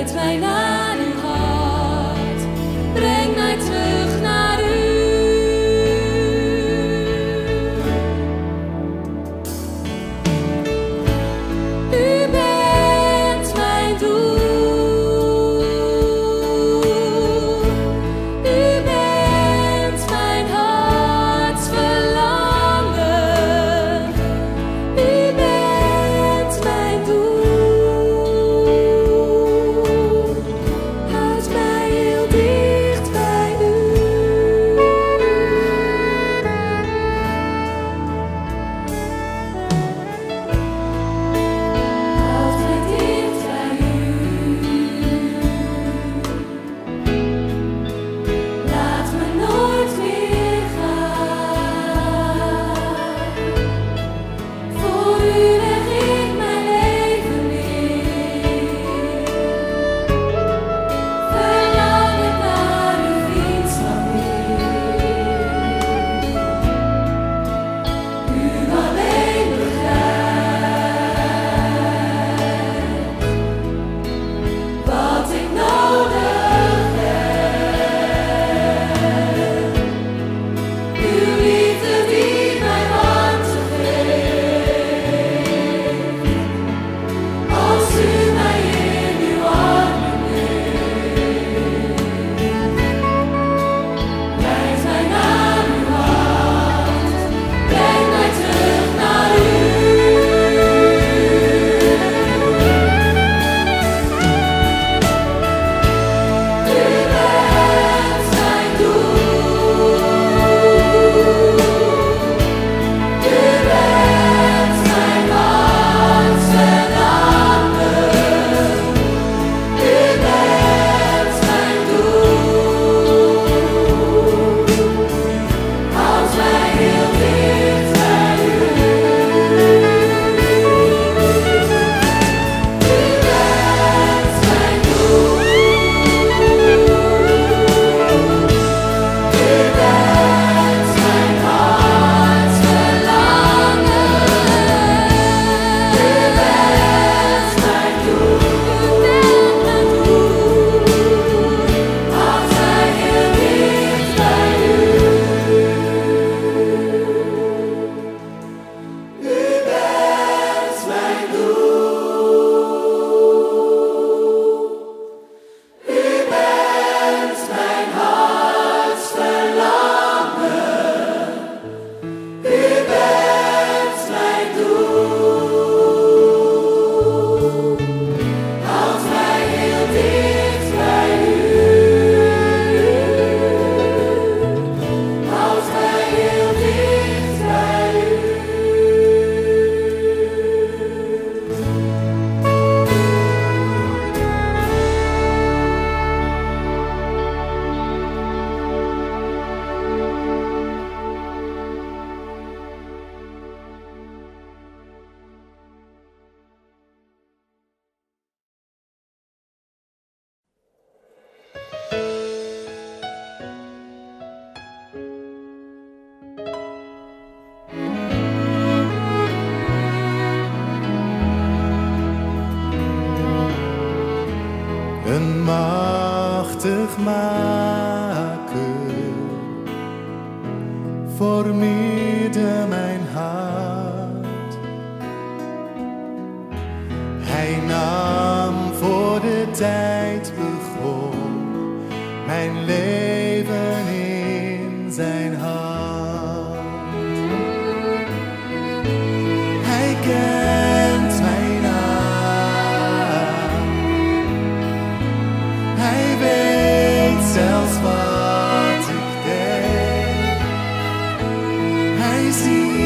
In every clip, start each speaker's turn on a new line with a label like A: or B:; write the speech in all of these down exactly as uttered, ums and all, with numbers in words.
A: Leid mij naar uw hart, breng mij terug naar u. U bent mijn doel, u bent mijn hartsverlangen, u bent mijn doel. Houd mij heel dicht bij u. Houd mij dicht bij u. Laat me nooit meer gaan. Voor u leg ik mijn leven neer. Verlang ik naar uw vriendschap weer. U alleen begrijpt wat ik nodig heb. Uw liefde die mij warmte geeft. Als u mij in uw armen neemt. Leid mij naar uw hart, breng mij terug naar u. U bent mijn doel, u bent mijn hartsverlangen, u bent mijn doel. Houd mij heel dicht bij u. U bent mijn doel, u bent mijn hartsverlangen, u bent mijn doel. Houd mij heel dicht bij u. U bent mijn doel. U bent mijn hartsverlangen. U bent mijn doel. Houd mij heel dicht bij u. Houd mij heel dicht bij u.
B: Een machtig maker formeerde mijn hart. Hij nam voor de tijd begon mijn leven in zijn hand. Hij kent mijn naam. Hij weet zelfs wat ik denk. Hij ziet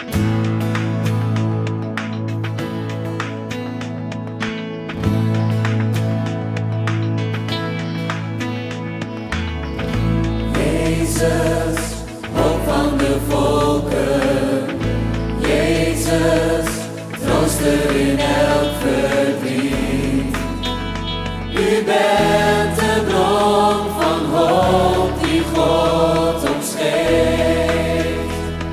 A: Jezus, hoop van de volken. Jezus, trooster in elk verdriet. U bent de bron van hoop die God ons geeft.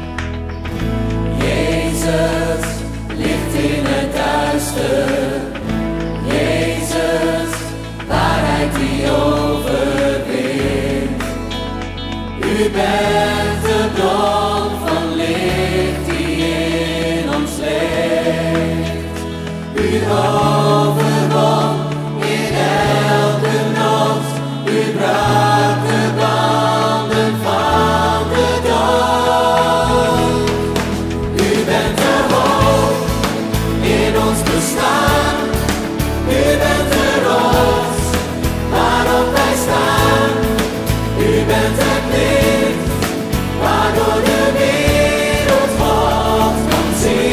A: Jezus, licht in het duister. Jezus, waarheid die overwint. U bent de bron van licht die in ons leeft. U overwon in elke nood. U brak de banden van de dood. U bent de hoop in ons bestaan. U bent de rots waarop wij staan. U bent het licht waardoor de wereld God kan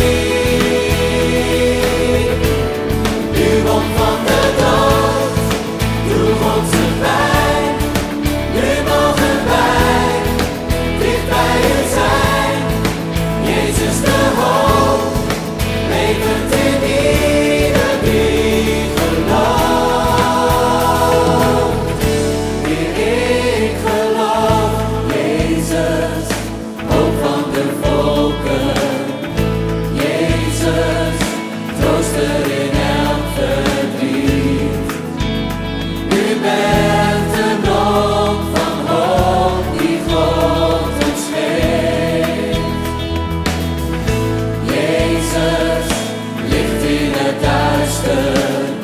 A: zien. U won van de dood, droeg onze pijn. Nu mogen wij dicht bij u zijn. Jezus de hoop, levend in ieder die gelooft. Heer, ik geloof, Jezus, hoop van de volken. Jezus, trooster in elk verdriet. U bent de bron van hoop die God ons geeft. Jezus, licht in het duister.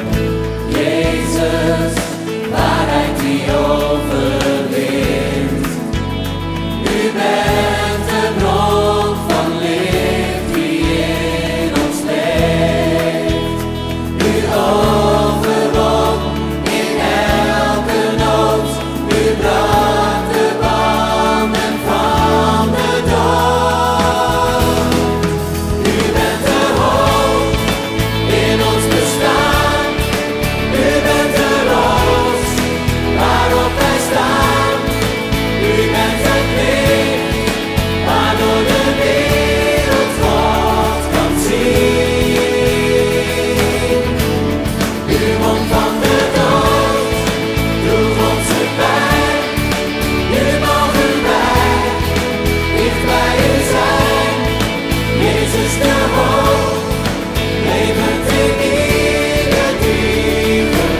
A: Jezus, waarheid die overwint. U bent de bron van licht die in ons leeft. U overwon in elke nood. U brak de banden van de dood. U bent de hoop in ons bestaan. U bent de rots waarop wij staan. U bent het licht waardoor de wereld God kan zien. U won van de dood, droeg onze pijn. Nu mogen wij dicht bij u zijn. Jezus de hoop, levend in ieder die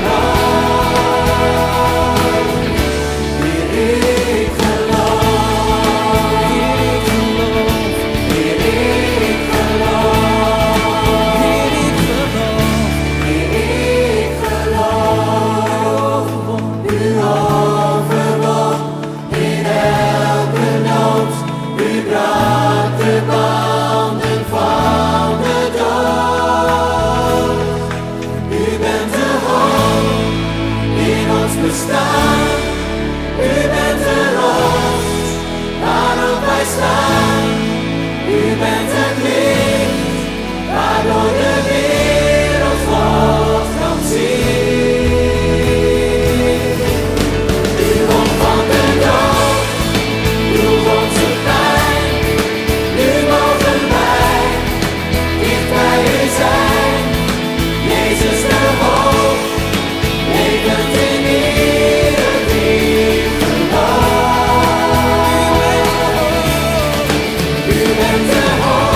A: gelooft. Heer, ik geloof. Heer, ik geloof. Heer, ik geloof. U overwon in elke nood. U brak de banden van de dood. U bent de hoop in ons bestaan. U bent de rots waarop wij staan. U bent het licht waardoor de wereld God kan zien. U won van de dood, droeg onze pijn. Nu mogen wij dicht bij u zijn. Jezus de hoop, levend in ieder die gelooft. U bent de hoop.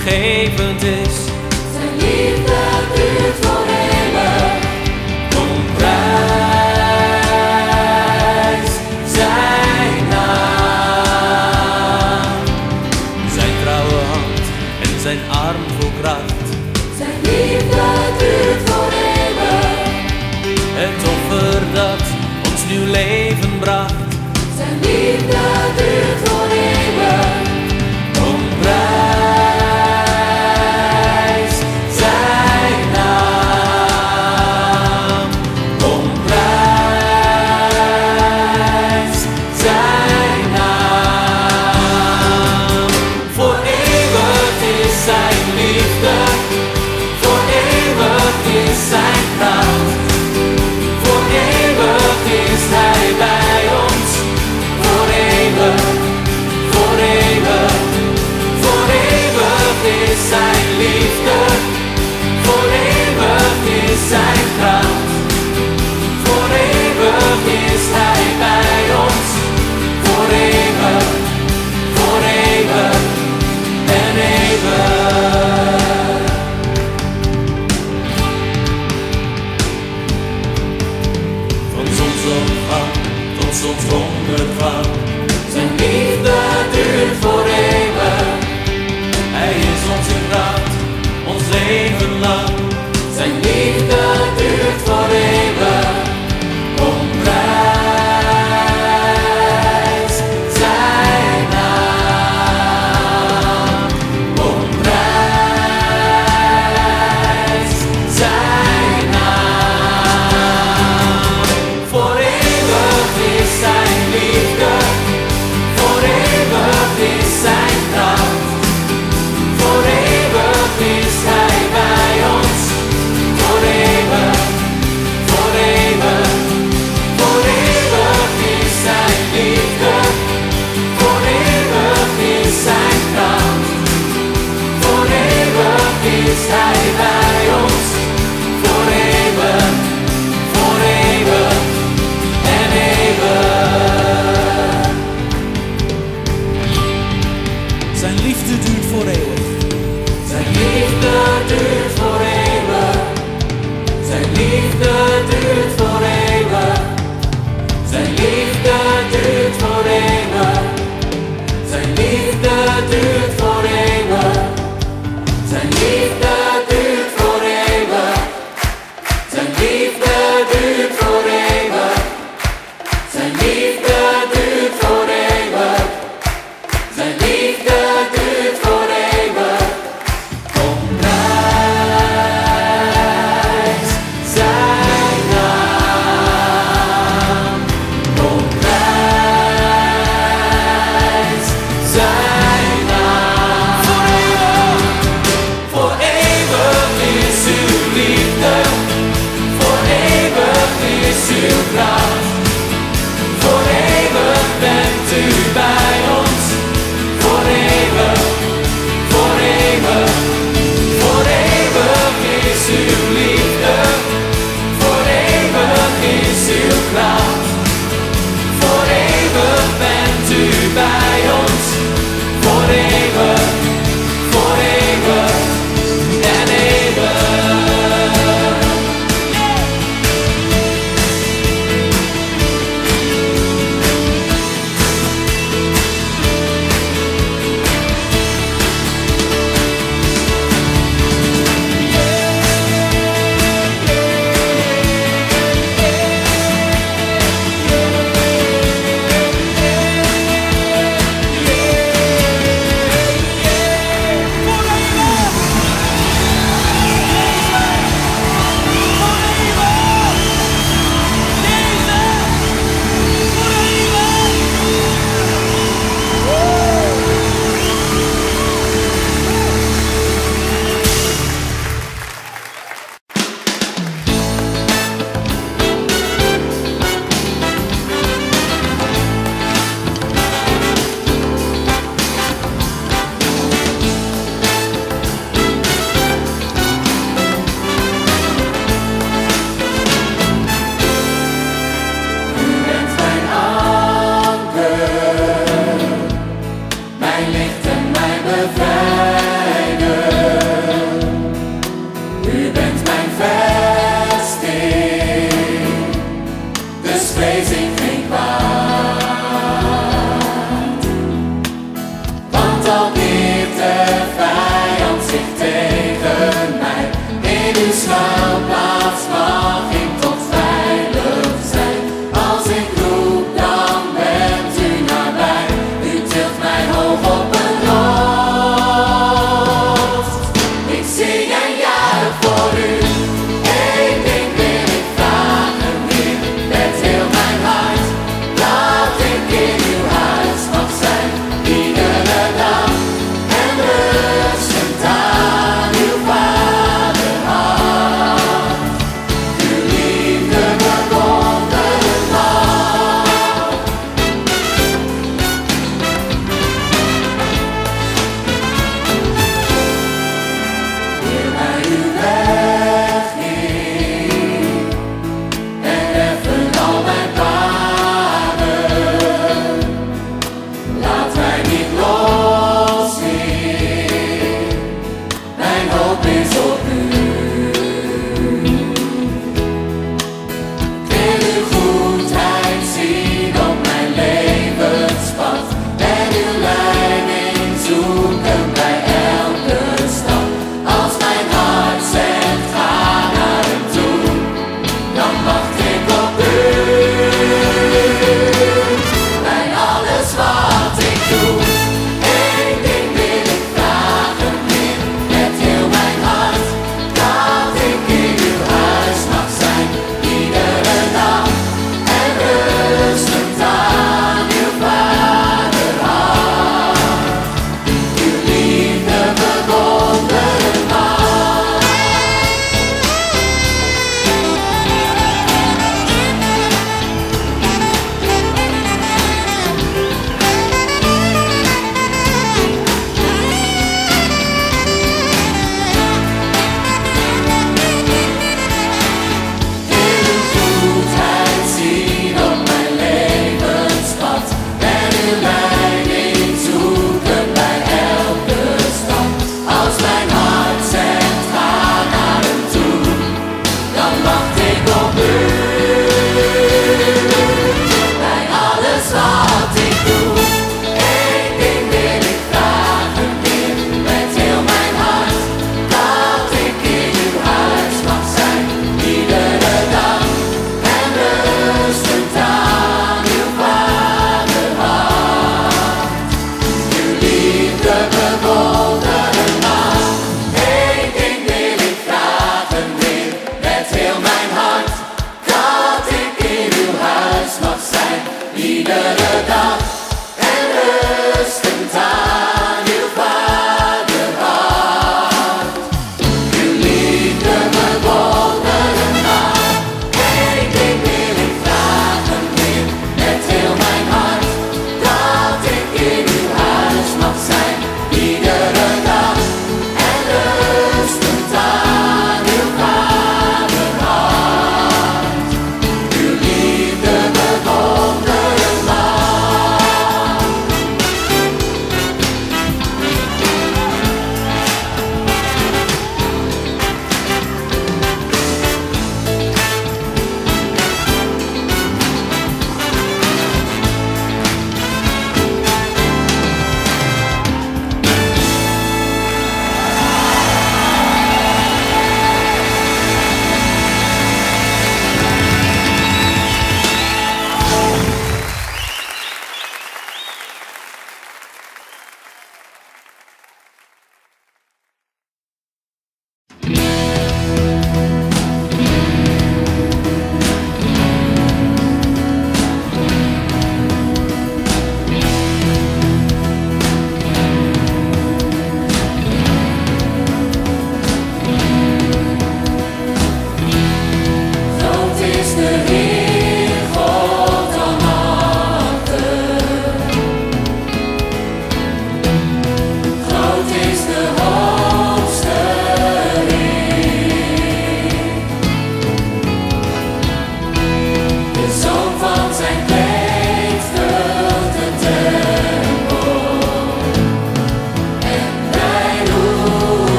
C: vergevend is.
A: Zijn liefde duurt voor eeuwig.
C: Kom, prijs zijn naam. Zijn trouwe hand en zijn arm vol kracht.
A: Zijn liefde duurt voor eeuwig.
C: Het offer dat ons nieuw leven bracht.
A: Zijn liefde duurt voor eeuwig.
C: Kom, prijs zijn naam. Kom, prijs zijn naam. Voor eeuwig is zijn liefde. Voor eeuwig is zijn kracht. Voor eeuwig is hij bij ons. Voor eeuwig, voor eeuwig, voor eeuwig is zijn liefde. Voor eeuwig is zijn kracht. Voor eeuwig is hij bij ons. Voor eeuwig, voor eeuwig en eeuwig. Van zonsopgang tot zonsondergang. Zijn liefde duurt voor eeuwig. Hij is onze kracht, ons leven lang. Zijn liefde duurt voor eeuwig. Kom, prijs zijn naam. Kom, prijs zijn naam. Voor eeuwig is zijn liefde. Voor eeuwig is zijn kracht. Voor eeuwig is hij bij ons. Voor eeuwig, voor eeuwig, voor eeuwig is zijn liefde. Voor eeuwig is zijn kracht. Voor eeuwig is hij bij ons. Voor eeuwig, voor eeuwig en eeuwig. Zijn liefde duurt voor eeuwig. Zijn liefde duurt voor eeuwig. Zijn liefde duurt voor eeuwig. Zijn liefde duurt voor eeuwig. Zijn liefde duurt voor eeuwig. Zijn liefde duurt voor eeuwig. Zijn liefde duurt voor eeuwig. Zijn liefde duurt voor eeuwig. Zijn liefde duurt voor eeuwig. Kom, prijs zijn naam. Kom, prijs zijn naam. Voor eeuwig, voor eeuwig is uw liefde. Voor eeuwig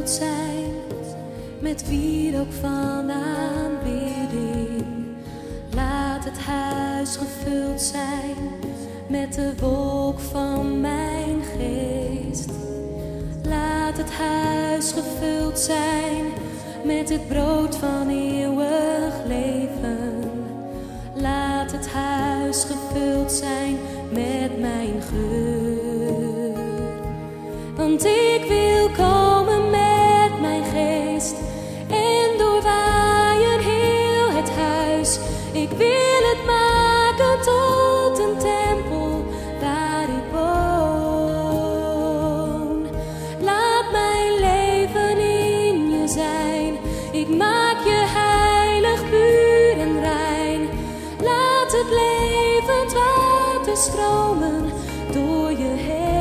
A: gevuld zijn met wierook van aanbidding. Laat het huis gevuld zijn met de wolk van mijn geest. Laat het huis gevuld zijn met het brood van eeuwig leven. Laat het huis gevuld zijn met mijn geur. Want ik wil komen met mijn geest en doorwaaien heel het huis. Ik wil het maken tot een tempel waar ik woon. Laat mijn leven in je zijn. Ik maak je heilig, puur en rein. Laat het levend water stromen door je heen.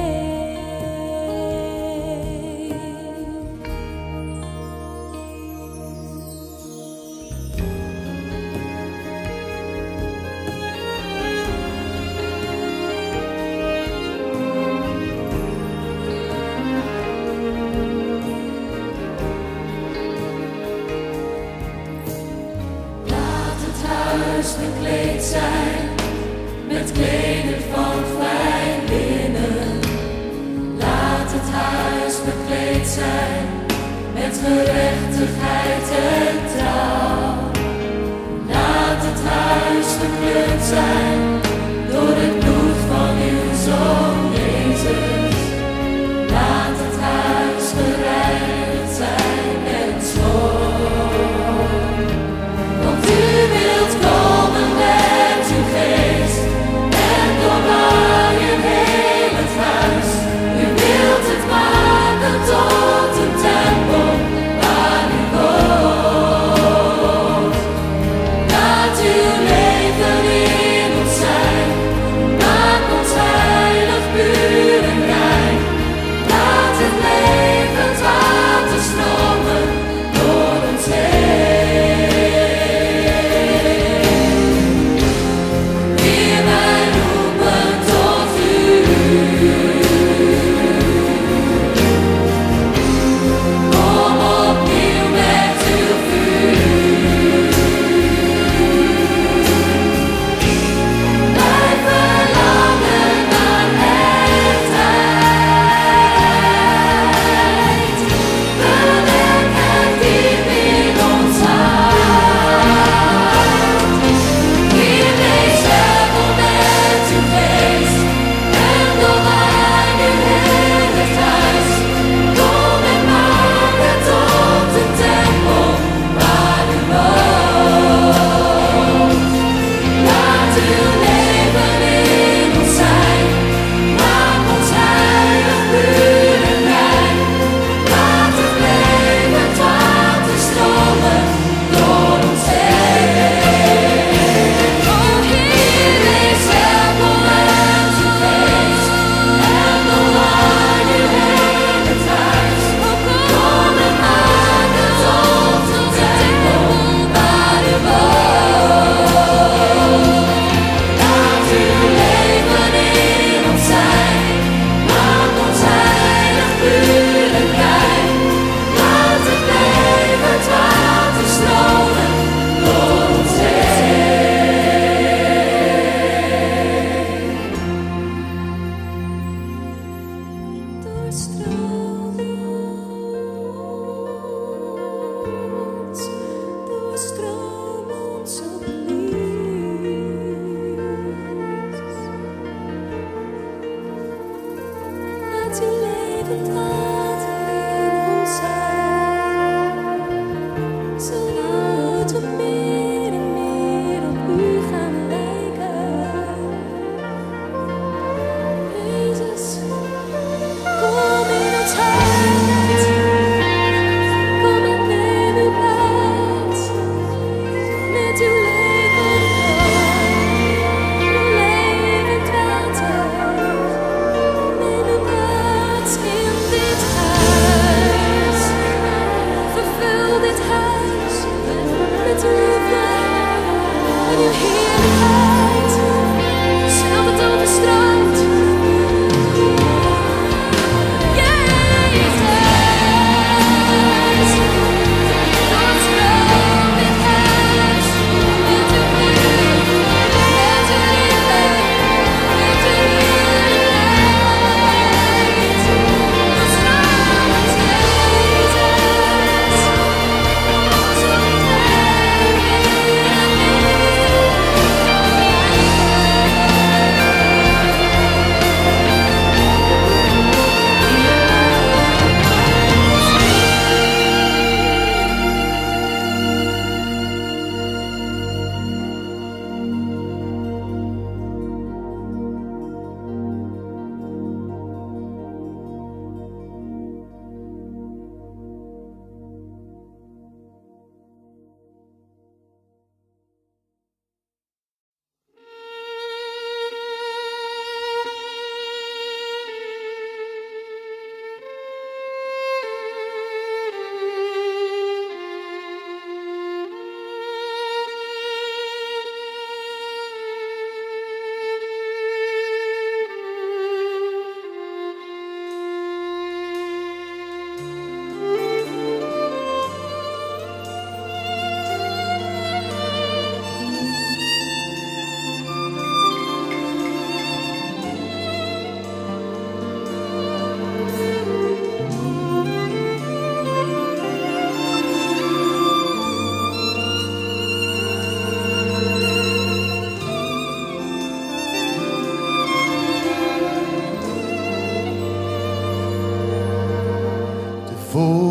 D: Gekleed zijn met kleding van fijn linnen. Laat het huis bekleed zijn met gerechtigheid en trouw. Laat het huis gekleurd zijn door het bloed van uw Zoon Jezus. Laat het huis gereinigd zijn en schoon. Want u wilt komen met uw geest en doorwaaien heel het huis. U wilt het maken tot een tempel waar u woont. Laat uw leven in ons zijn. Maak ons heilig,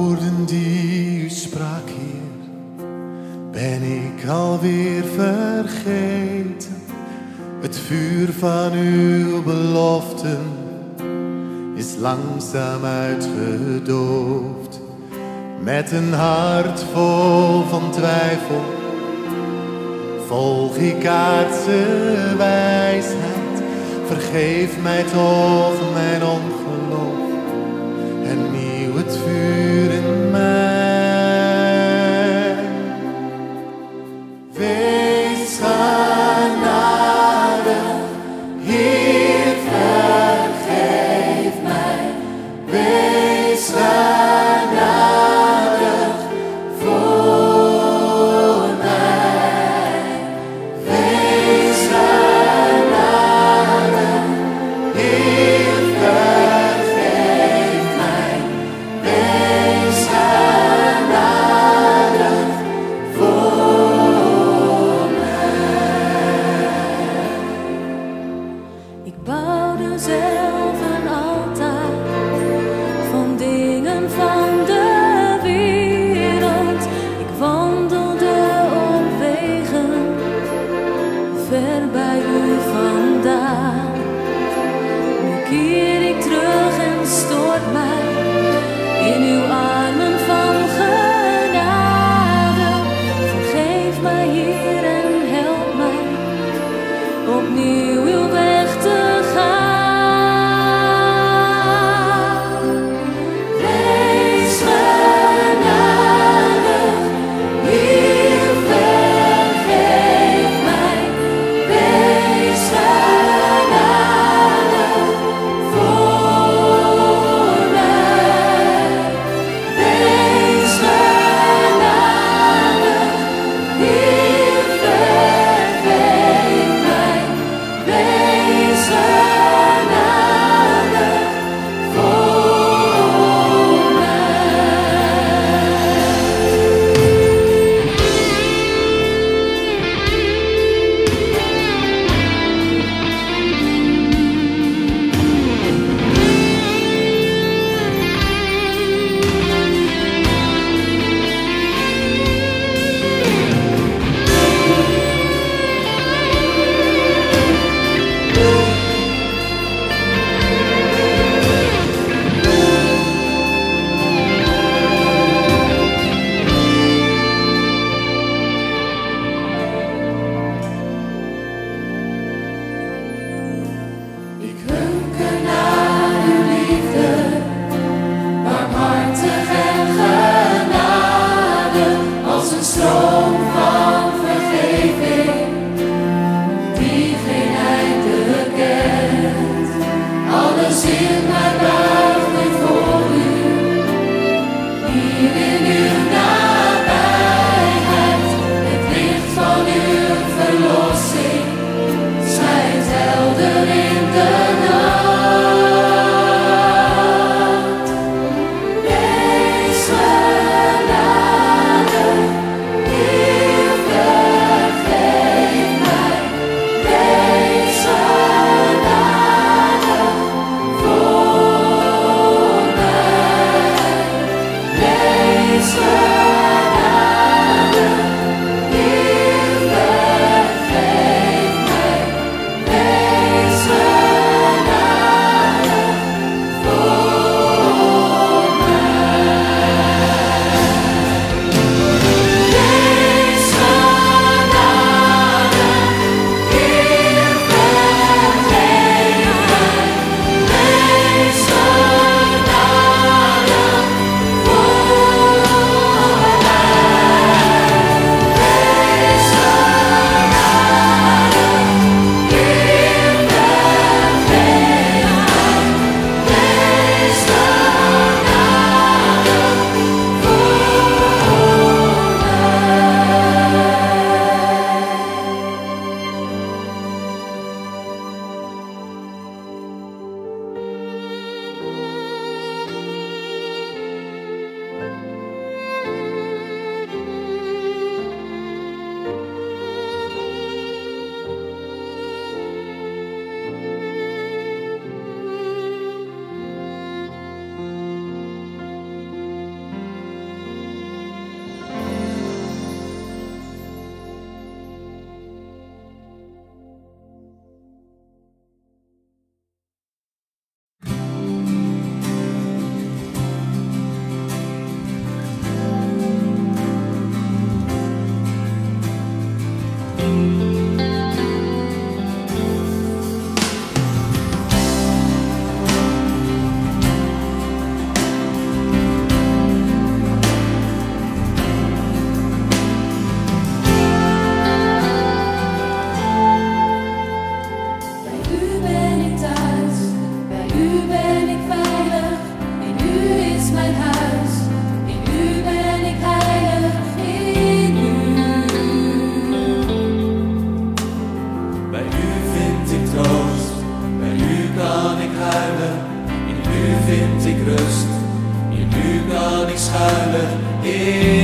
B: woorden die u sprak, Heer, ben ik alweer vergeten. Het vuur van uw beloften is langzaam uitgedoofd. Met een hart vol van twijfel volg ik aardse wijsheid. Vergeef mij toch mijn ongeloof en nieuw het vuur in mij. Wees genadig, Heer, vergeef mij. Wees genadig voor mij. Wees genadig, Heer, vergeef mij. Wees genadig voor mij.
A: Ik bouwde zelf een altaar van dingen van de wereld. Ik wandelde op wegen ver bij u vandaan. Nu keer ik terug en stort mij in uw armen van genade. Vergeef mij, Heer, en help mij opnieuw uw weg te gaan. Wees genadig, Heer, vergeef mij. Wees genadig voor mij. Wees genadig, Heer, vergeef mij. Wees genadig voor Ik hunker naar uw liefde, barmhartig en genadig, als een stroom van vergeving die geen einde kent. Alles in mij buigt nu voor u, hier in uw nabijheid. Het licht van uw verlossing schijnt helder in de nacht. Wees genadig, Heer, vergeef mij. Wees genadig voor mij. Wees genadig, Heer, vergeef mij. Wees genadig voor mij. Wees genadig, Heer, vergeef mij. Wees genadig voor mij.
C: rust. Hier nu kan ik schuilen in